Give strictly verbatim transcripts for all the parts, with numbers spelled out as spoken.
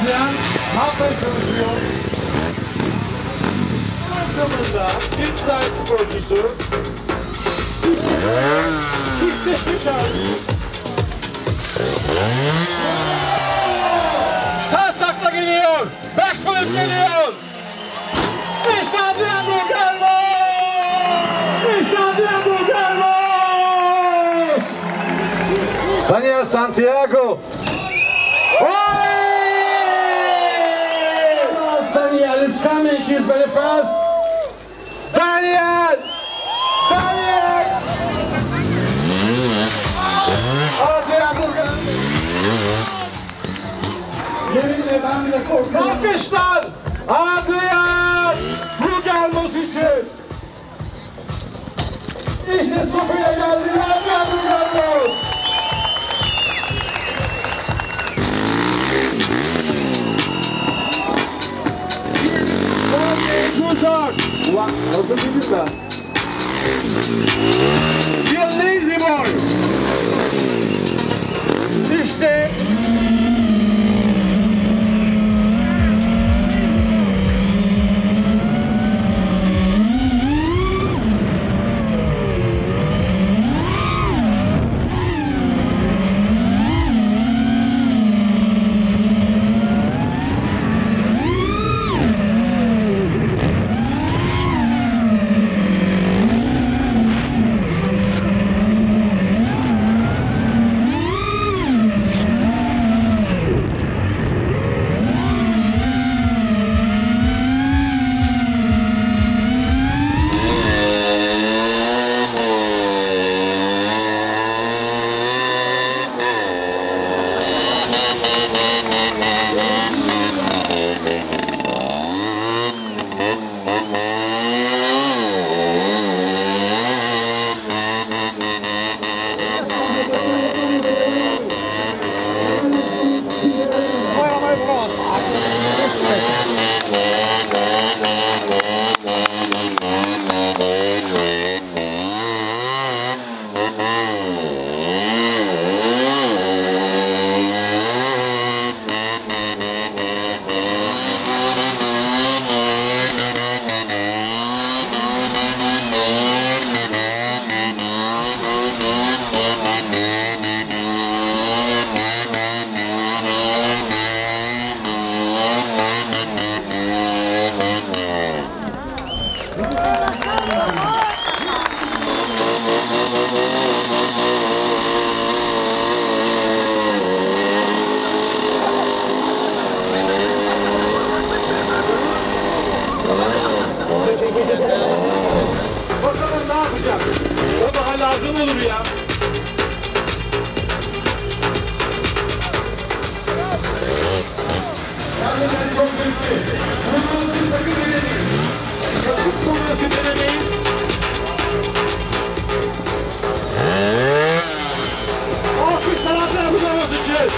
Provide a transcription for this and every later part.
Adrian kalkmaya çalışıyor. Arkamızda İsrail sporcusu çiftleşmiş hali. Ters takla geliyor. Backflip geliyor. İşte Adrian Guggemos. İşte Adrian Guggemos. Daniel Santiago. Daniel is coming. He's very fast. Daniel. Daniel. Adrian Guggemos. Yeminle ben bile korkuyorum. Alkışlar Adrian Guggemos için. İşte stopuyla geldi Adrian Guggemos. Uzak. Ulan nasıl bildin lan? Bir lazy boy. İşte bakalım ne yapacak? O daha lazım olur ya. Yani ben çok riskli. Bunu sakın denemeyin. Bunu sakın denemeyin. Alkışlar Adrian Guggemos için.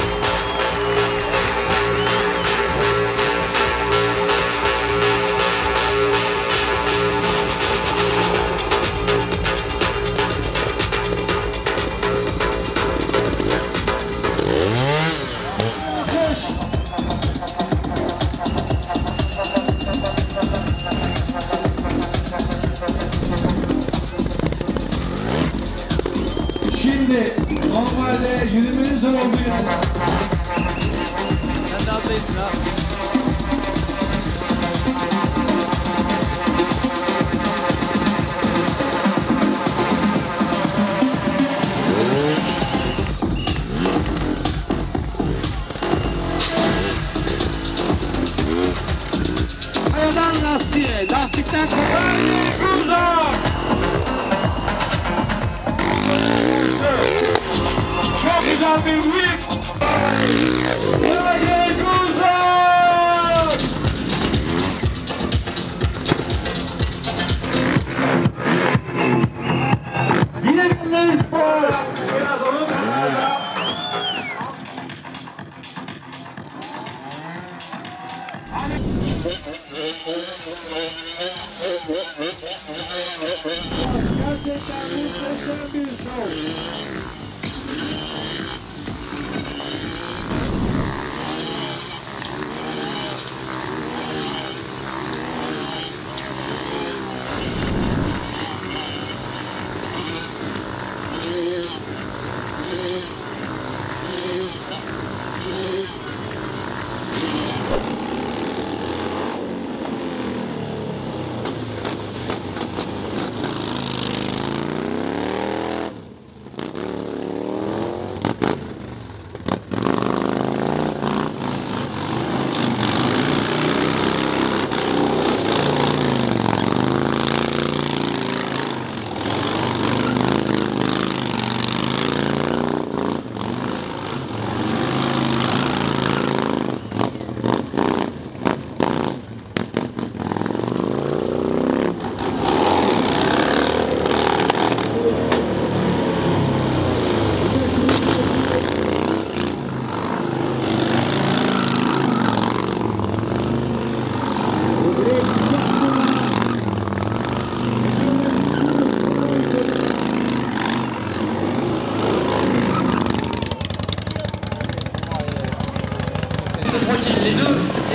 Şimdi normalde yürümenin zor olduğu yer. Sen de atlaysın ha. Kayadan lastiğe, lastikten kopar, uzak! Çok güzel bir whip! Haydi uzak! Yine bir lazy boy! Biraz onun gerçekten muhteşem bir show. c'est tranquille, les deux.